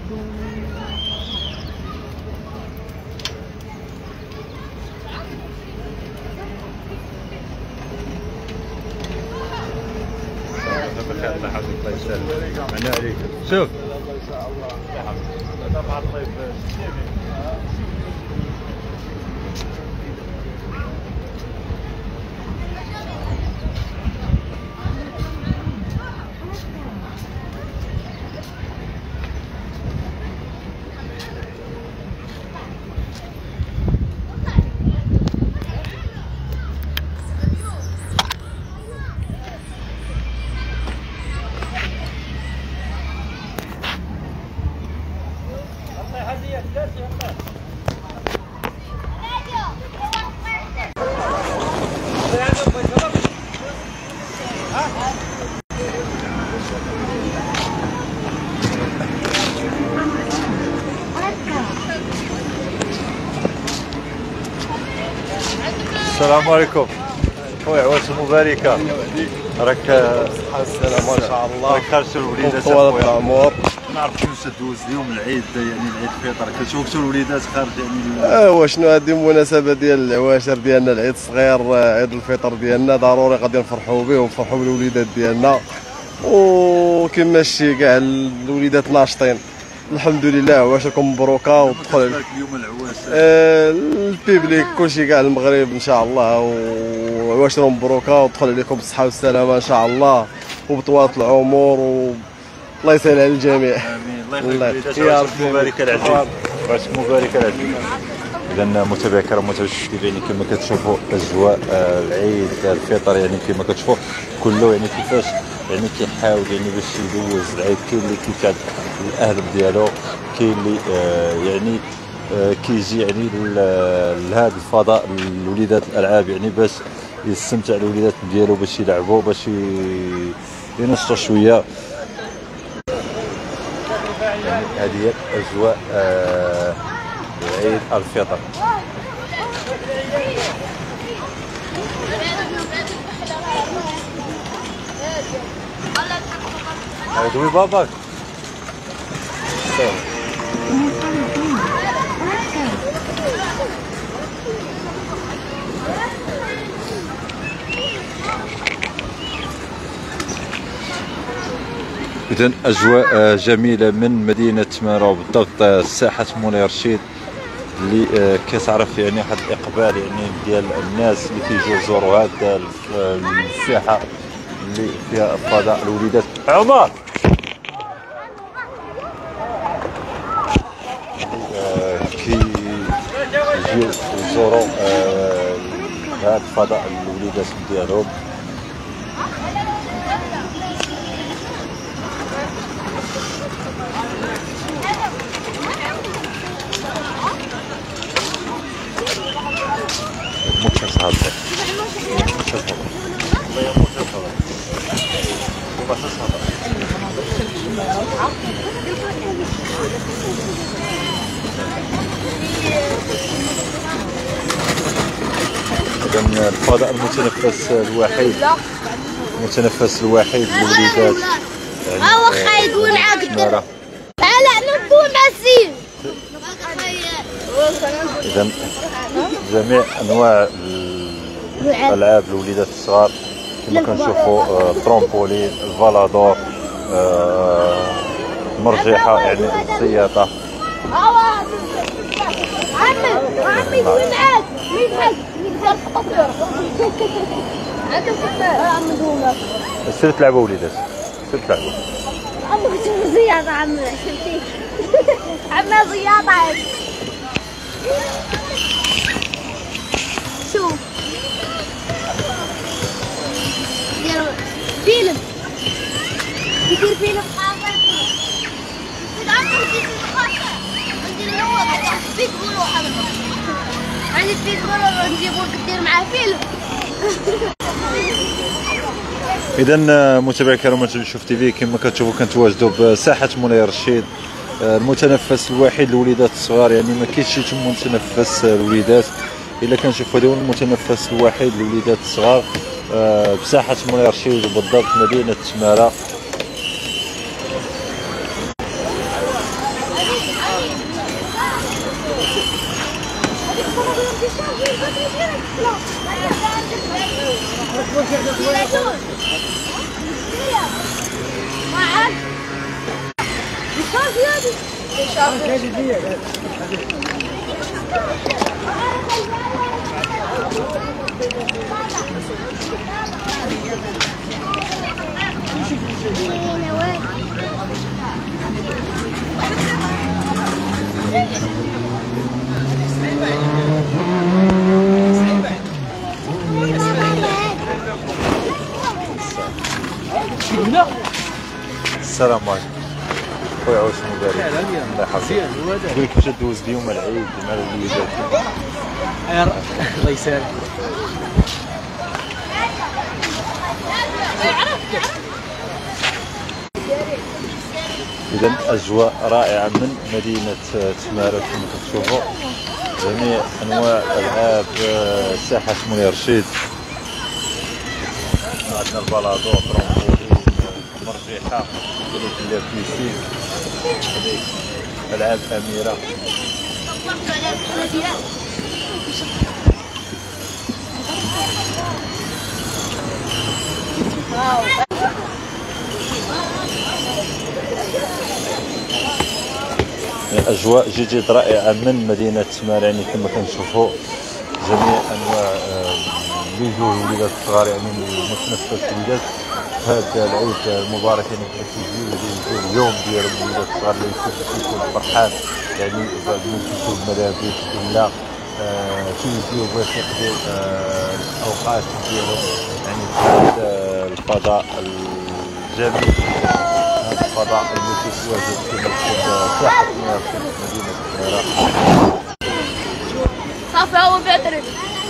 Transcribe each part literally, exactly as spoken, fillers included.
الله يحفظك الله يسلمك. عنا عليك. شوف. الله يسع الله. يا حبيبي. طبعا طيب. السلام عليكم خويا، عواش مباركه. راك صحه السلامه ان شاء الله. راك خارج الوليدات طوال العمر. نعرف كيفاش دوز اليوم العيد، يعني العيد الفطر، كتشوف الوليدات خارج يعني ايوا شنو هذه المناسبه ديال العواشر ديالنا، العيد الصغير عيد الفطر ديالنا، ضروري غادي نفرحوا به ونفرحوا بالوليدات ديالنا. وكما شتي كاع الوليدات ناشطين الحمد لله. عواشركم مبروكه ودخل اليوم العواشر آه البيبليك كلشي كاع المغرب ان شاء الله، وعواشر مبروكه ودخل عليكم بالصحه والسلامه ان شاء الله وبطوال العمر، والله يسهل على الجميع. امين. الله يخليك يا ربي. مباركه العزيز، عواشرك مباركه العزيز. اذا متابعي الكرام متابعي الشفتي، يعني كما كتشوفوا اجواء العيد الفطر، يعني كما كتشوفوا كله يعني كيفاش يعني كيحاول يعني باش يدوز العيد. كاين اللي كيتعب الاهل ديالو، كاين اللي آه يعني آه كيجي يعني لهذا الفضاء الوليدات الالعاب، يعني باش يستمتع الوليدات ديالو، باش يلعبوا، باش ينشطوا شويه. يعني هذه هي اجواء آه عيد الفطر. دوي باباك. إذن أجواء جميلة من مدينة تمارا، وبالضبط ساحة مولاي رشيد اللي كتعرف يعني واحد الإقبال يعني ديال الناس اللي كيجيو يزوروا هذه الساحة اللي فيها فضاء الوليدات. عمر كيجيو يزوروا هذا الفضاء الوليدات ديالهم. Muchas gracias. Muchas gracias. Muchas gracias. إذا الفضاء المتنفس الوحيد المتنفس الوحيد للوليدات. هو خايدون عقد. لا نبون نسيم. إذا جميع أنواع الألعاب للوليدات الصغار كما كنشوفوا، ترومبولين، الفالادور، المرجحة يعني الزياطة. عمي عمي وين معاك؟ مين معاك؟ سير تلعبوا وليدات، سير تلعبوا. عمي شوف زياطة عمي، شفتي؟ عمي زياطة. شوف دير فيلم، يدير فيلم قاصر. عندي فيلم قاصر، عندي هو بيتبول واحد، عندي بيتبول نجيبو دير معاه فيلم. إذا متابعي الكرام شوف تي في، كما كتشوفوا كنتواجدوا بساحة مولاي رشيد، المتنفس الوحيد للوليدات الصغار. يعني ما كاينش شي متنفس الوليدات، الا كنشوفوا هذا هو المتنفس الوحيد للوليدات الصغار بساحة مولاي رشيد، وبالضبط مدينة تمارا. السلام عليكم خويا عوش مبارك الله يحفظك. نقول لك باش دوز اليوم العيد مع الوليدات. الله يسهل. إذا أجواء رائعة من مدينة تمارا كما كتشوفوا، جميع أنواع ألعاب ساحة منير رشيد، عندنا البلاطو، ترامبولين، مرجحة، بيسين، ألعاب أميرة. أجواء جد جد رائعة من مدينة تمارا، يعني كما كنشوفوا جميع أنواع اللي يجوا الوليدات الصغار، يعني متنفس الوليدات هذا العيد المبارك، يعني كيجيو اليوم ديال الوليدات الصغار اللي يكون فرحان، يعني بعد ما يشوفوا الملابس ولا تيجيو باش يقضيو الأوقات ديالهم يعني في هذا الفضاء الجميل، هذا الفضاء اللي كيتواجد في ساحة مدينة تمارا. صافي هو بيعترف.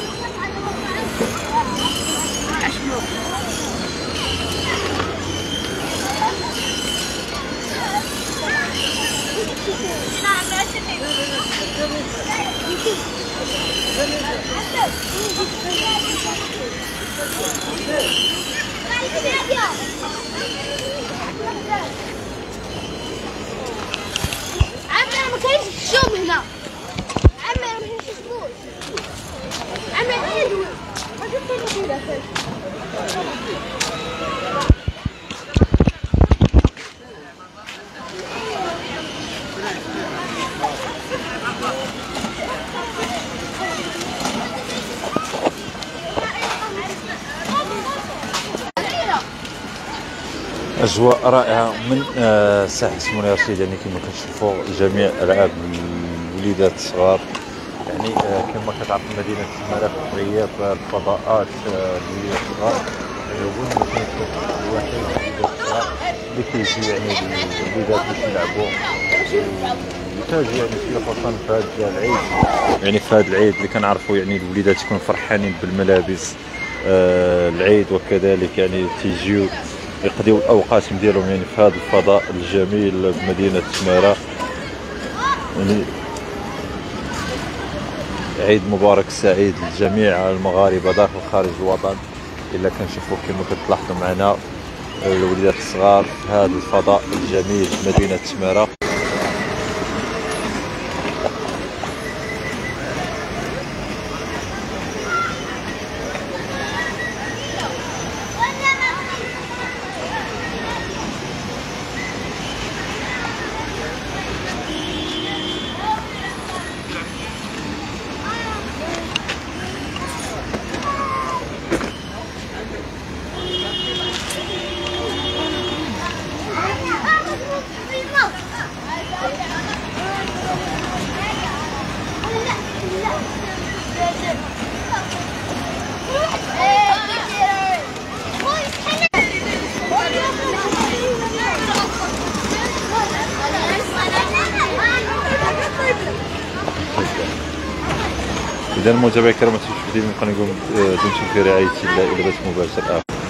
عمي ما كاينش الشوم هنا. عمي ما كاينش الشموس. عمي حلو. ما جبت لي كذا. أجواء رائعة من ساحة منير رشيد، يعني كما كتشوفوا جميع ألعاب الوليدات الصغار، يعني كما كتعرف مدينة تمارا فخرية بالفضاءات الوليدات الصغار، يعني هو المكان الوحيد للوليدات الصغار اللي كيجيو يعني الوليدات باش يلعبوا ويتاجوا يعني في خصوصا في هذا العيد، يعني في هذا العيد اللي كنعرفوا يعني الوليدات يكونوا فرحانين بالملابس العيد، وكذلك يعني تيجيو يقضيو الاوقات ديالهم يعني في هذا الفضاء الجميل بمدينه تمارا. يعني عيد مبارك سعيد لجميع المغاربه داخل وخارج الوطن. الا كنشوفوا كما كتلاحظوا معنا الوليدات الصغار في هذا الفضاء الجميل بمدينه تمارا. إذا المتابعين الكرام، ما تنسوش ديما نبقى نقول دمتم في رعاية الله إلى بث مباشر آخر.